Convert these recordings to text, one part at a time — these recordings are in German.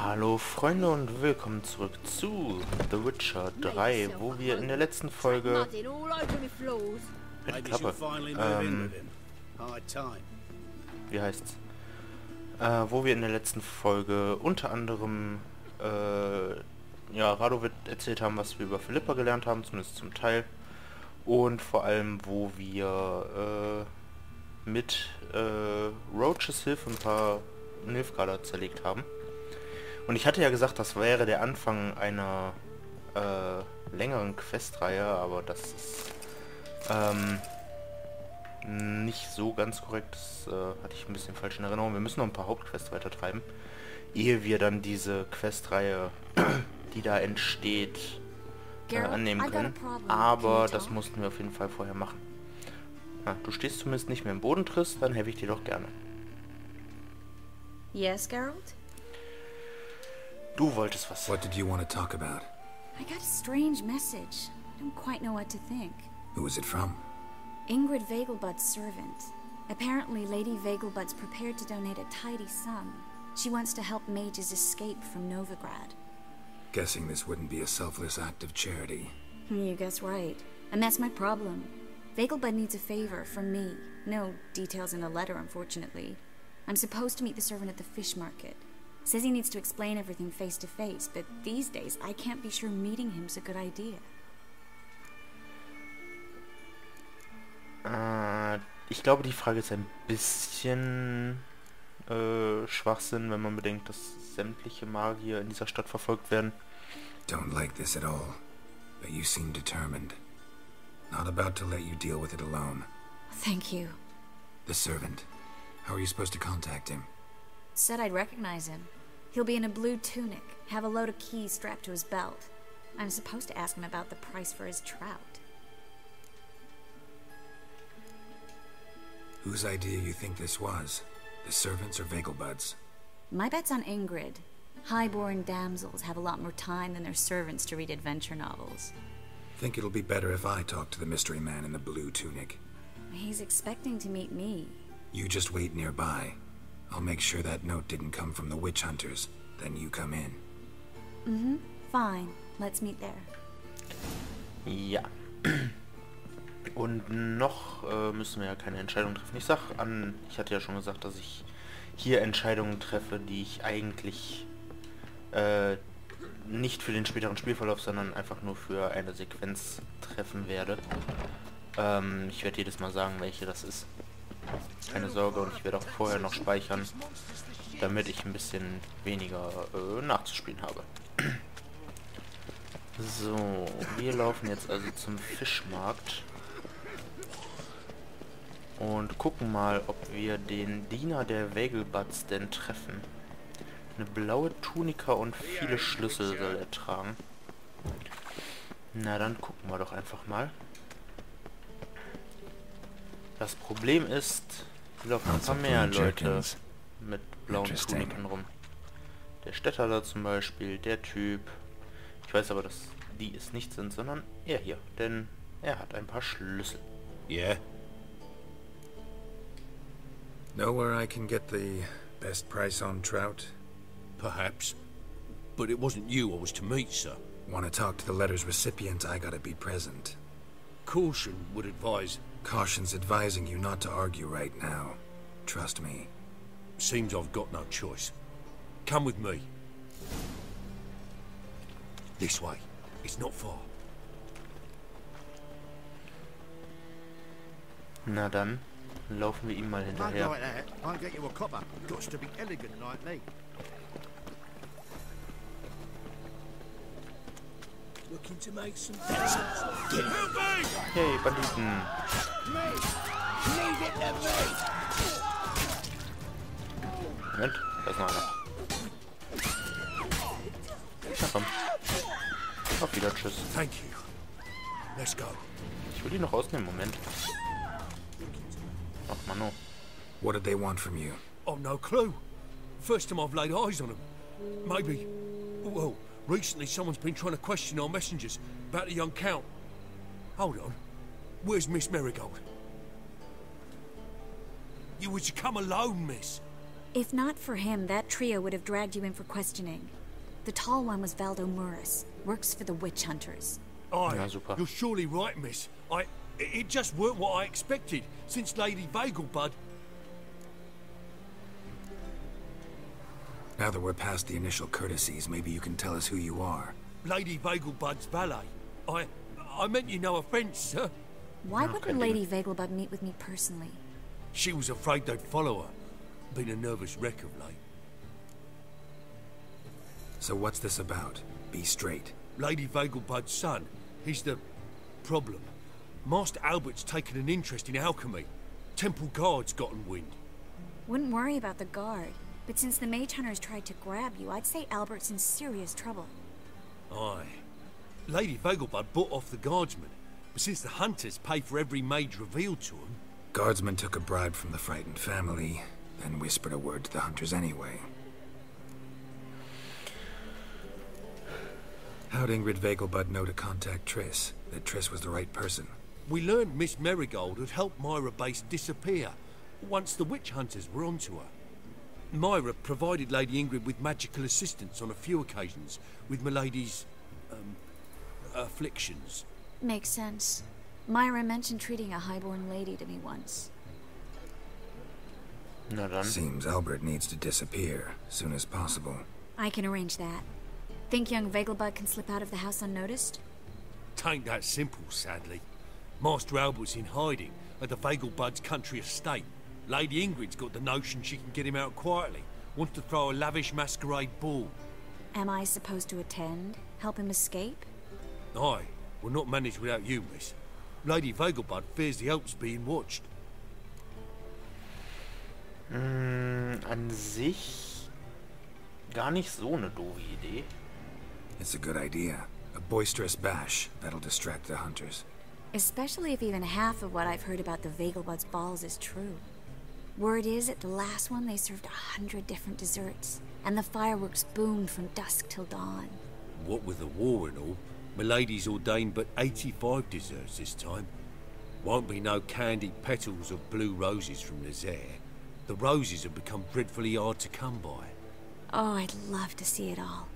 Hallo Freunde und willkommen zurück zu The Witcher 3, wo wir in der letzten Folge... Halt die Klappe. Wie heißt's? Wo wir in der letzten Folge unter anderem ja, Radovid erzählt haben, was wir über Philippa gelernt haben, zumindest zum Teil. Und vor allem, wo wir mit Roaches Hilfe ein paar Nilfgaarder zerlegt haben. Und ich hatte ja gesagt, das wäre der Anfang einer längeren Questreihe, aber das ist nicht so ganz korrekt. Das hatte ich ein bisschen falsch in Erinnerung. Wir müssen noch ein paar Hauptquests weitertreiben, ehe wir dann diese Questreihe, die da entsteht, annehmen können. Aber das mussten wir auf jeden Fall vorher machen. Ah, du stehst zumindest nicht mehr im Bodentriss, dann helfe ich dir doch gerne. Yes, Geralt? Du wolltest was. What did you want to talk about? I got a strange message. I don't quite know what to think. Who was it from? Ingrid Vegelbud's servant. Apparently, Lady Vegelbud's prepared to donate a tidy sum. She wants to help mages escape from Novigrad. Guessing this wouldn't be a selfless act of charity. You guess right. And that's my problem. Vegelbud needs a favor from me. No details in the letter, unfortunately. I'm supposed to meet the servant at the fish market. Says he needs to explain everything face to face, but these days I can't be sure meeting him's a good idea. Ich glaube, die Frage ist ein bisschen Schwachsinn, wenn man bedenkt, dass sämtliche Magier in dieser Stadt verfolgt werden. Don't like this at all, but you seem determined. Not about to let you deal with it alone. Thank you. The servant. How are you supposed to contact him? Said I'd recognize him. He'll be in a blue tunic, have a load of keys strapped to his belt. I'm supposed to ask him about the price for his trout. Whose idea you think this was? The servants or Vegelbud's? My bet's on Ingrid. High-born damsels have a lot more time than their servants to read adventure novels. Think it'll be better if I talk to the mystery man in the blue tunic. He's expecting to meet me. You just wait nearby. I'll make sure that note didn't come from the witch hunters. Then you come in. Mm-hmm. Fine. Let's meet there. Ja. Und noch müssen wir ja keine Entscheidung treffen. Ich hatte ja schon gesagt, dass ich hier Entscheidungen treffe, die ich eigentlich nicht für den späteren Spielverlauf, sondern einfach nur für eine Sequenz treffen werde. Ich werde jedes Mal sagen, welche das ist. Keine Sorge, und ich werde auch vorher noch speichern, damit ich ein bisschen weniger nachzuspielen habe. So, wir laufen jetzt also zum Fischmarkt und gucken mal, ob wir den Diener der Vegelbuds denn treffen. Eine blaue Tunika und viele Schlüssel soll er tragen. Na, dann gucken wir doch einfach mal. Das Problem ist, hier laufen ein paar mehr Leute mit blauen Tuniken rum. Der Städter da zum Beispiel, der Typ. Ich weiß aber, dass die es nicht sind, sondern er hier, denn er hat ein paar Schlüssel. Yeah. Know where I can get the best price on trout? Perhaps. But it wasn't you I was to meet, sir. Want to talk to the letter's recipient, I gotta be present. Caution would advise... Caution's advising you not to argue right now. Trust me. Seems I've got no choice. Come with me. This way. It's not far. Na dann, laufen wir ihm mal hinterher. Hey, Banditen! Moment, da ist noch einer. Na komm. Auf wieder, tschüss. Thank you. Let's go. Ich will die noch ausnehmen, Moment. Ach, Mano. What did they want from you? I've no clue. First time I've laid eyes on them. Maybe... Well, recently someone's been trying to question our messengers about the young Count. Hold on. Where's Miss Marigold? You was to come alone, miss. If not for him, that trio would have dragged you in for questioning. The tall one was Valdo Murris, works for the witch hunters. Aye, Ja, super. you're surely right, miss. It just weren't what I expected, since Lady Vegelbud... Now that we're past the initial courtesies, maybe you can tell us who you are. Lady Vegelbud's valet. I meant you no offence, sir. Why No, wouldn't kein Lady Vegelbud meet with me personally? She was afraid they'd follow her. Been a nervous wreck of late. So what's this about? Be straight. Lady Vegelbud's son, he's the problem. Master Albert's taken an interest in alchemy. Temple Guard's gotten wind. Wouldn't worry about the guard, but since the mage hunters tried to grab you, I'd say Albert's in serious trouble. Aye. Lady Vegelbud bought off the guardsmen, but since the hunters pay for every mage revealed to them... Guardsman took a bribe from the frightened family, then whispered a word to the hunters anyway. How'd Ingrid Vegelbud know to contact Triss? That Triss was the right person? We learned Miss Merigold had helped Myra Base disappear once the witch hunters were onto her. Myra provided Lady Ingrid with magical assistance on a few occasions with Milady's, afflictions. Makes sense. Myra mentioned treating a highborn lady to me once. Na dann. Seems Albert needs to disappear, soon as possible. I can arrange that. Think young Vegelbud can slip out of the house unnoticed? Tain't that simple, sadly. Master Albert's in hiding at the Vegelbud's country estate. Lady Ingrid's got the notion she can get him out quietly. Wants to throw a lavish masquerade ball. Am I supposed to attend? Help him escape? Aye, we'll not manage without you, miss. Lady Vegelbud fears the Alps being watched. An sich gar nicht so eine doofe Idee. It's a good idea. A boisterous bash that'll distract the hunters. Especially if even half of what I've heard about the Vegelbud's balls is true. Word is, at the last one they served 100 different desserts, and the fireworks boomed from dusk till dawn. What with the war and all, Milady's ordained but 85 desserts this time. Won't be no candied petals of blue roses from Nazaire. The roses have become dreadfully hard to come by. Oh, I'd love to see it all.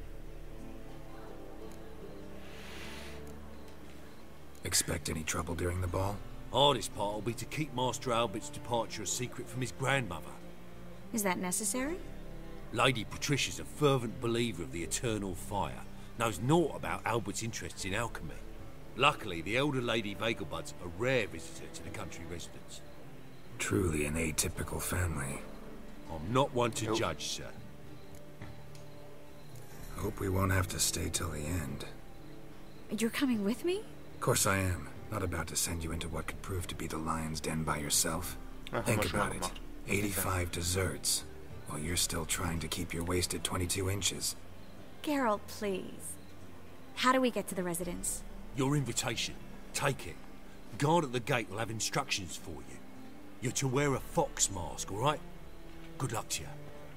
Expect any trouble during the ball? Hardest part will be to keep Master Albert's departure a secret from his grandmother. Is that necessary? Lady Patricia's a fervent believer of the eternal fire. Knows naught about Albert's interests in alchemy. Luckily, the elder Lady Vegelbud's a rare visitor to the country residence. Truly an atypical family. I'm not one to judge, sir. Hope we won't have to stay till the end. You're coming with me? Of course I am. Not about to send you into what could prove to be the lion's den by yourself. Ach, Think haben wir schon about mal it. gemacht. 85 desserts, while you're still trying to keep your waist at 22 inches. Geralt, please. How do we get to the residence? Your invitation. Take it. Guard at the gate will have instructions for you. You're to wear a fox mask, all right? Good luck to you.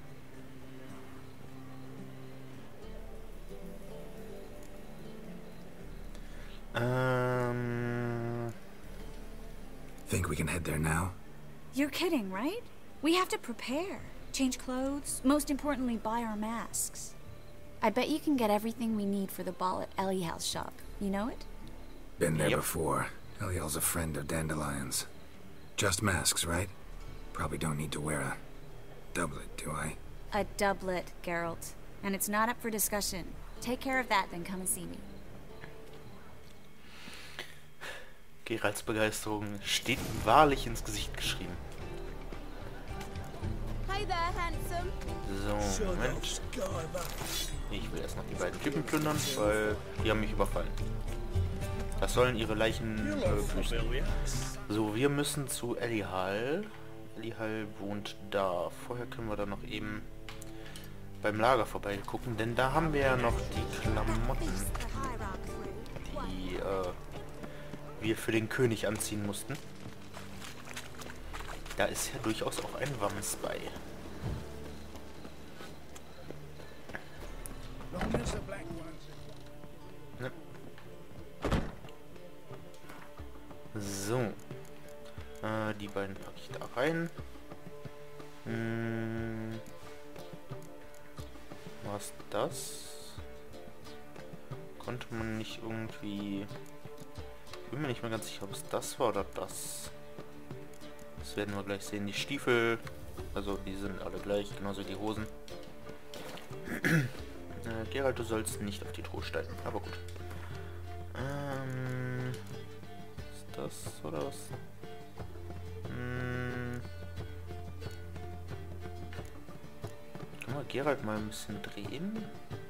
Think we can head there now? You're kidding, right? We have to prepare. Change clothes. Most importantly, buy our masks. I bet you can get everything we need for the ball at Eliel's shop. You know it? Been there Yep. before. Eliel's a friend of Dandelion's. Just masks, right? Probably don't need to wear a doublet, do I? A doublet, Geralt. And it's not up for discussion. Take care of that, then come and see me. Geralts Begeisterung steht ihm wahrlich ins Gesicht geschrieben. Hi there, handsome. So, Moment. Ich will erst noch die beiden Typen plündern, weil die haben mich überfallen. Das sollen ihre Leichen büßen. So, wir müssen zu Elihal. Elihal wohnt da. Vorher können wir da noch eben beim Lager vorbeigucken, denn da haben wir ja noch die Klamotten, die wir für den König anziehen mussten. Da ist ja durchaus auch ein Wams bei. Ne. So. Die beiden packe ich da rein. Was das? Konnte man nicht irgendwie... Ich bin mir nicht mehr ganz sicher, ob es das war oder das. Das werden wir gleich sehen. Die Stiefel, also die sind alle gleich, genauso wie die Hosen. Geralt, du sollst nicht auf die Truhe steigen, aber gut. Ist das oder was? Kann man Geralt mal ein bisschen drehen?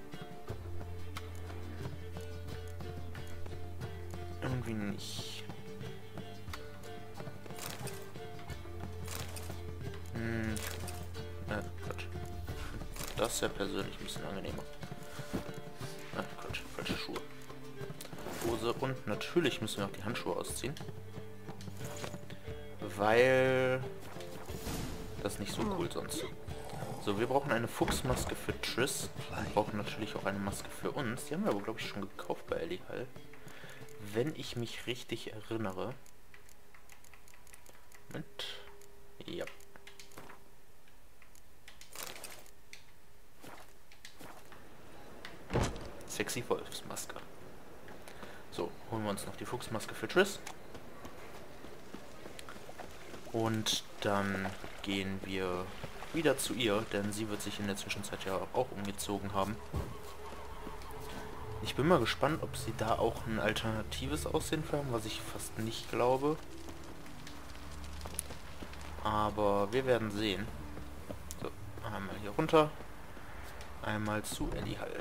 Irgendwie nicht. Quatsch. Das ist ja persönlich ein bisschen angenehmer. Quatsch, falsche Schuhe. Hose und natürlich müssen wir auch die Handschuhe ausziehen. Weil das nicht so cool sonst. So, wir brauchen eine Fuchsmaske für Triss. Wir brauchen natürlich auch eine Maske für uns. Die haben wir aber, glaube ich, schon gekauft bei Ellie Hall. Wenn ich mich richtig erinnere. Moment. Ja. Sexy Wolfsmaske. So, holen wir uns noch die Fuchsmaske für Triss. Und dann gehen wir wieder zu ihr, denn sie wird sich in der Zwischenzeit ja auch umgezogen haben. Ich bin mal gespannt, ob sie da auch ein alternatives Aussehen für haben, was ich fast nicht glaube. Aber wir werden sehen. So, einmal hier runter. Einmal zu Ellie Hall.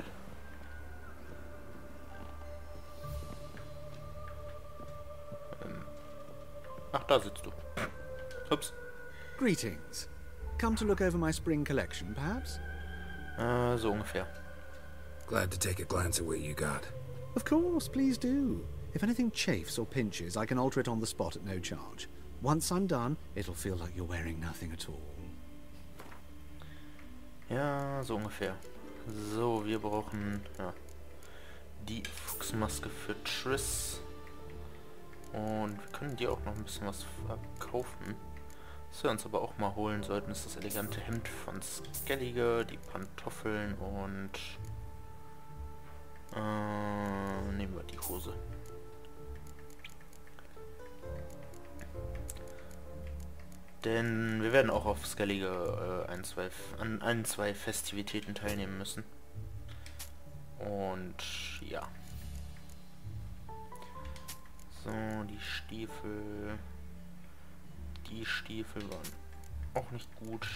Ach, da sitzt du. Ups. Greetings. Come to look over my spring collection, perhaps? So ungefähr. Glad to take a glance at what you got. Of course, please do. If anything chafes or pinches, I can alter it on the spot at no charge. Once I'm done, it'll feel like you're wearing nothing at all. Ja, so ungefähr. So, wir brauchen die Fuchsmaske für Triss. Und wir können dir auch noch ein bisschen was verkaufen. Was wir uns aber auch mal holen sollten, ist das elegante Hemd von Skellige, die Pantoffeln und nehmen wir die Hose. Denn wir werden auch auf Skellige an ein, zwei Festivitäten teilnehmen müssen. Und ja. So, die Stiefel. Die Stiefel waren auch nicht gut.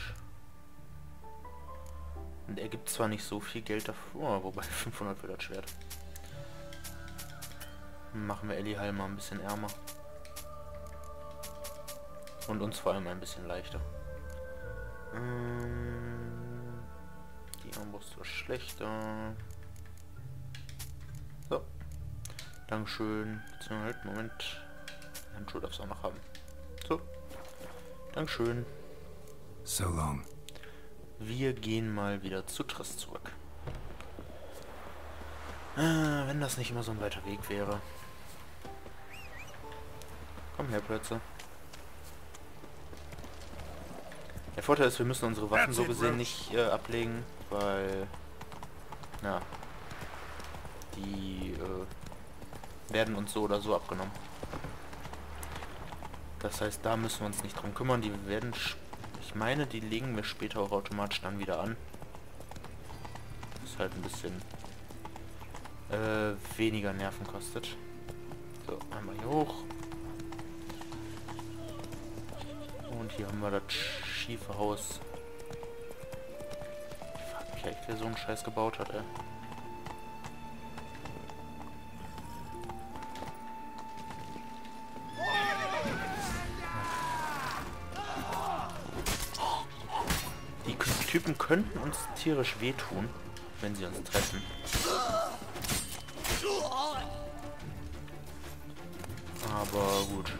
Und er gibt zwar nicht so viel Geld dafür, wobei 500 für das Schwert. Machen wir Ellie Hall mal ein bisschen ärmer. Und uns vor allem ein bisschen leichter. Die Armbrust war schlechter. So. Dankeschön. Halt, Moment. Handschuhe darfst du auch noch haben. So. Dankeschön. So long. Wir gehen mal wieder zu Triss zurück. Wenn das nicht immer so ein weiter Weg wäre. Komm her, Plötze. Der Vorteil ist, wir müssen unsere Waffen so gesehen nicht ablegen, weil... Ja. Die werden uns so oder so abgenommen. Das heißt, da müssen wir uns nicht drum kümmern. Die werden... Ich meine, die legen wir später auch automatisch dann wieder an. Das halt ein bisschen weniger Nerven kostet. So, einmal hier hoch. Und hier haben wir das schiefe Haus. Ich frag mich echt, wer so einen Scheiß gebaut hat, ey. Die Typen könnten uns tierisch wehtun, wenn sie uns treffen. Aber gut.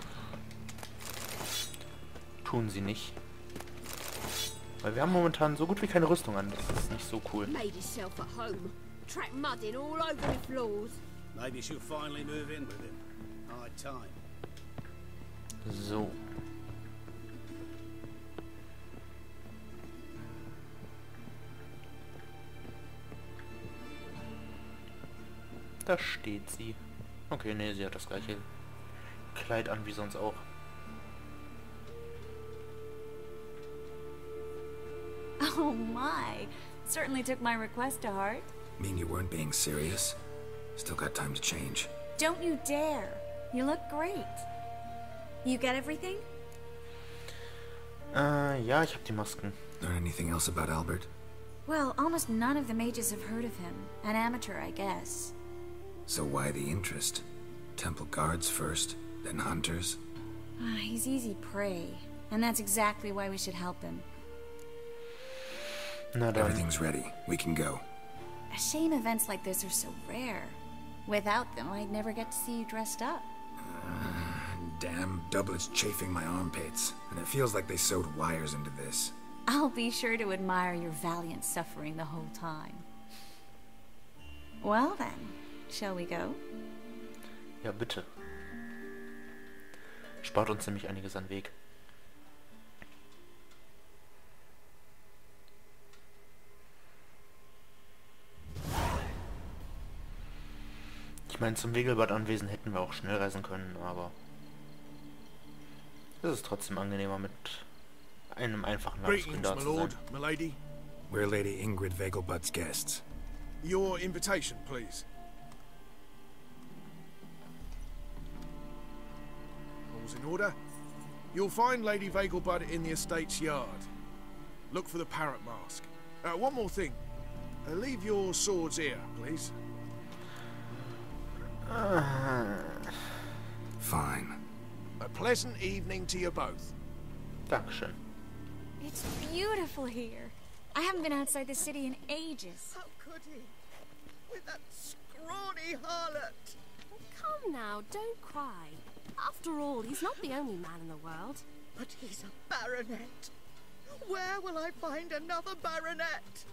Tun sie nicht. Weil wir haben momentan so gut wie keine Rüstung an. Das ist nicht so cool. Made yourself at home. Track mud in all over the floors. Maybe she'll finally move in with him. High time. So. Da steht sie. Okay, nee, sie hat das gleiche Kleid an wie sonst auch. Oh my. Certainly took my request to heart. Mean you weren't being serious? Still got time to change. Don't you dare. You look great. You get everything? Ja, ich hab die Masken. Learn anything else about Albert? Well, almost none of the mages have heard of him. An amateur, I guess. So why the interest? Temple guards first, then hunters? He's easy prey. And that's exactly why we should help him. Na dann. Everything's ready. We can go. A shame events like this are so rare. Without them, I'd never get to see you dressed up. Damn doublets chafing my armpits, and it feels like they sewed wires into this. I'll be sure to admire your valiant suffering the whole time. Well then, shall we go? Ja, bitte. Spart uns nämlich einiges an Weg. Ich meine, zum Wegelbad-Anwesen hätten wir auch schnell reisen können, aber es ist trotzdem angenehmer, mit einem einfachen Landesgrün da zu sein. My lady. We're Lady Ingrid Vegelbud's guests. Your invitation, please. All's in order. You'll find Lady Vegelbud in the estate's yard. Look for the parrot mask. One more thing. Leave your swords here, please. Fine. A pleasant evening to you both. Dankeschön. It's beautiful here. I haven't been outside the city in ages. How could he? With that scrawny harlot. Come now, don't cry. After all, he's not the only man in the world. But he's a baronet. Where will I find another baronet?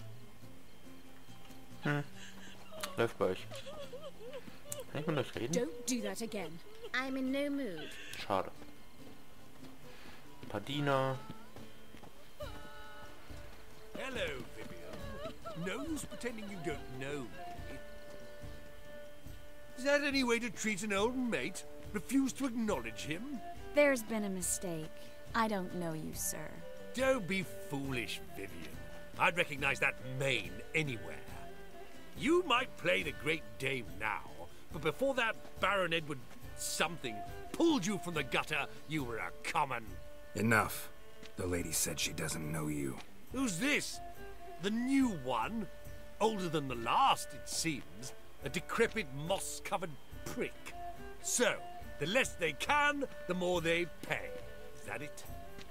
Läuft bei euch. Kann ich mit euch reden? Don't do that again. I'm in no mood. Schade. Ein paar Diener. Hello, Vivian. No use pretending you don't know me. Is that any way to treat an old mate? Refuse to acknowledge him? There's been a mistake. I don't know you, sir. Don't be foolish, Vivian. I'd recognize that mane anywhere. You might play the Great Dame now, but before that Baron Edward something pulled you from the gutter, you were a common... Enough. The lady said she doesn't know you. Who's this? The new one? Older than the last, it seems. A decrepit, moss-covered prick. So, the less they can, the more they pay. Is that it?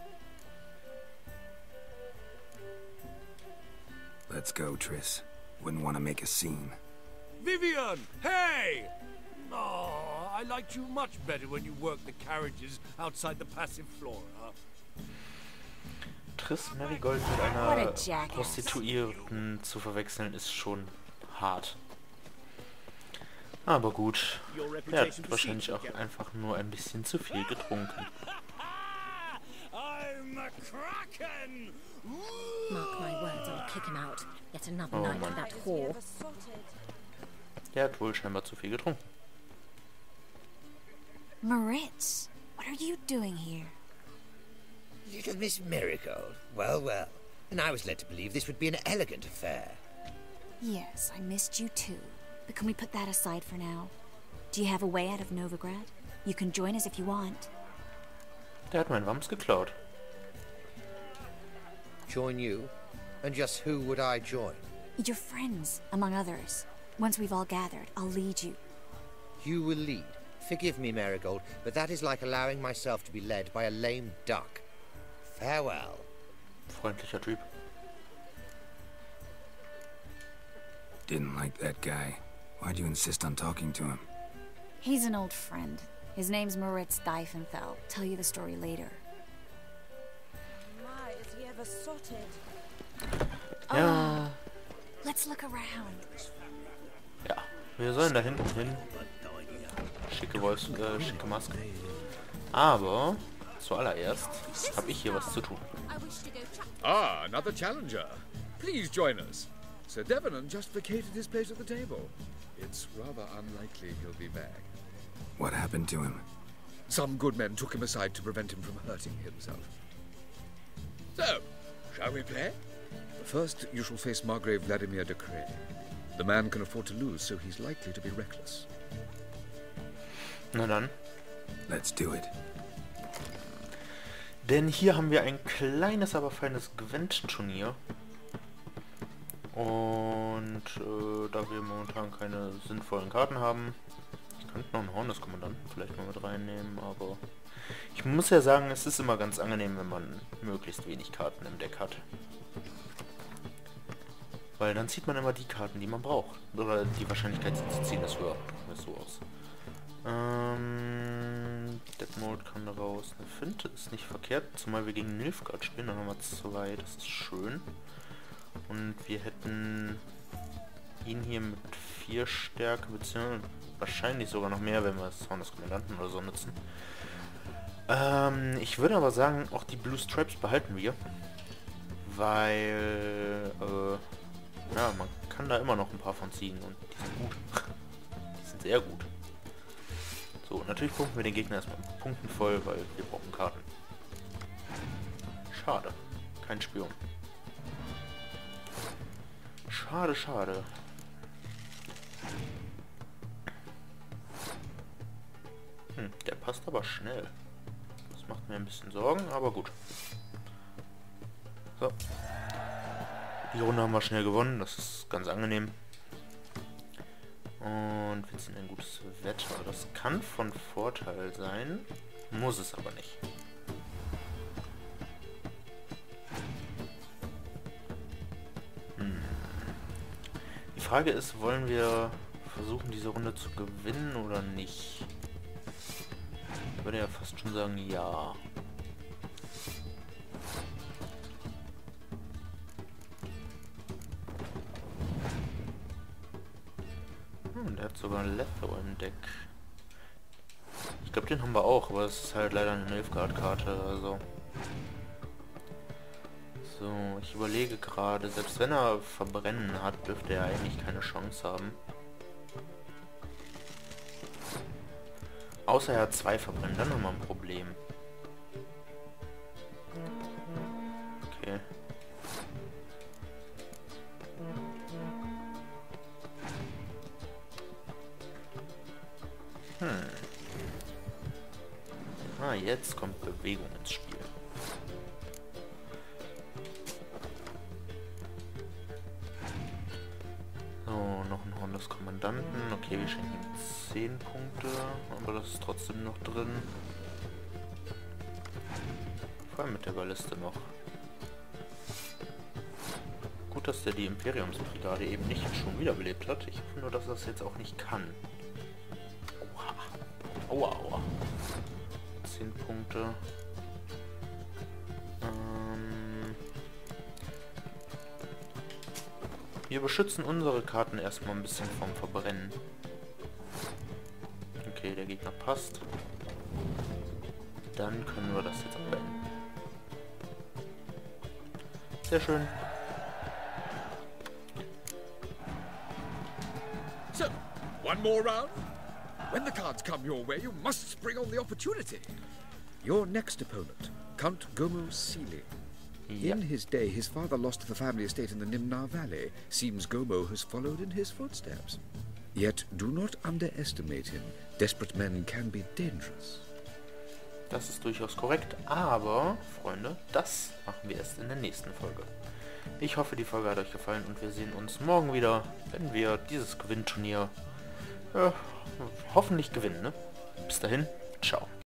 Let's go, Triss. Wouldn't want to make a scene. Vivian! Hey! Oh, I liked you much better when you worked the carriages outside the Passiflora. Triss Marigold mit einer Prostituierten zu verwechseln ist schon hart. Aber gut. Er hat wahrscheinlich auch einfach nur ein bisschen zu viel getrunken. I'm a Kraken! Mark my words, I'll kick him out. Yet another night with that whore. Der hat wohl scheinbar zu viel getrunken. Moritz, what are you doing here? Little Miss Marigold. Well, well. And I was led to believe this would be an elegant affair. Yes, I missed you too. But can we put that aside for now? Do you have a way out of Novigrad? You can join us if you want. Der hat meinen Wams geklaut. Join you? And just who would I join? Your friends, among others. Once we've all gathered, I'll lead you. You will lead. Forgive me, Marigold, but that is like allowing myself to be led by a lame duck. Farewell. Freundlicher Typ. Didn't like that guy. Why'd you insist on talking to him? He's an old friend. His name's Moritz Diefenfeld. Tell you the story later. My, is he ever sotted? Ja. Let's look around. Ja, wir sollen da hinten hin. Schicke Maske. Aber zuallererst habe ich hier was zu tun. Ah, another challenger. Please join us. Sir Devenant just vacated his place at the table. It's rather unlikely he'll be back. What happened to him? Some good men took him aside to prevent him from hurting himself. So, shall we play? First, you shall face Margrave Vladimir de Cray. The man can afford to lose, so he's likely to be reckless. Na dann. Let's do it. Denn hier haben wir ein kleines, aber feines Gwent-Turnier. Und da wir momentan keine sinnvollen Karten haben, ich könnte noch einen Hornus-Kommandanten vielleicht mal mit reinnehmen, aber ich muss ja sagen, es ist immer ganz angenehm, wenn man möglichst wenig Karten im Deck hat. Weil dann zieht man immer die Karten, die man braucht. Oder die Wahrscheinlichkeit, sie zu ziehen, ist höher. Das so aus. Dead Mode kann da raus. Eine Finte ist nicht verkehrt, zumal wir gegen Nilfgaard spielen. Dann haben wir 2, das ist schön. Und wir hätten ihn hier mit 4 Stärke, beziehungsweise wahrscheinlich sogar noch mehr, wenn wir das Horn des Kommandanten oder so nutzen. Ich würde aber sagen, auch die Blue Stripes behalten wir. Weil, ja, man kann da immer noch ein paar von ziehen und die sind gut. Die sind sehr gut. So, natürlich punkten wir den Gegner erstmal mit Punkten voll, weil wir brauchen Karten. Schade. Kein Spion. Schade, schade. Der passt aber schnell. Das macht mir ein bisschen Sorgen, aber gut. So. Die Runde haben wir schnell gewonnen, das ist ganz angenehm. Und wir ziehen ein gutes Wetter. Das kann von Vorteil sein, muss es aber nicht. Die Frage ist, wollen wir versuchen, diese Runde zu gewinnen oder nicht? Ich würde ja fast schon sagen, ja. Der hat sogar ein Letho im Deck. Ich glaube, den haben wir auch, aber es ist halt leider eine Nilfgaard-Karte, also... So, ich überlege gerade, selbst wenn er Verbrennen hat, dürfte er eigentlich keine Chance haben. Außer er hat 2 Verbrennen, dann haben wir ein Problem. Okay. Ah, jetzt kommt Bewegung ins Spiel. So, noch ein Horn des Kommandanten. Okay, wir schenken ihm 10 Punkte, aber das ist trotzdem noch drin. Vor allem mit der Balliste noch. Gut, dass der die Imperiumsbrigade eben nicht schon wiederbelebt hat. Ich hoffe nur, dass er das jetzt auch nicht kann. Aua, aua. 10 Punkte. Wir beschützen unsere Karten erstmal ein bisschen vom Verbrennen. Okay, der Gegner passt. Dann können wir das jetzt auch beenden. Sehr schön. So, one more round. When the cards come your way, you must spring on the opportunity. Your next opponent, Count Gomo Sealy. Yeah. In his day, his father lost the family estate in the Nimnar Valley. Seems Gomo has followed in his footsteps. Yet, do not underestimate him. Desperate men can be dangerous. Das ist durchaus korrekt, aber, Freunde, das machen wir erst in der nächsten Folge. Ich hoffe, die Folge hat euch gefallen und wir sehen uns morgen wieder, wenn wir dieses Gewinnturnier hoffentlich gewinnen. Ne? Bis dahin, ciao.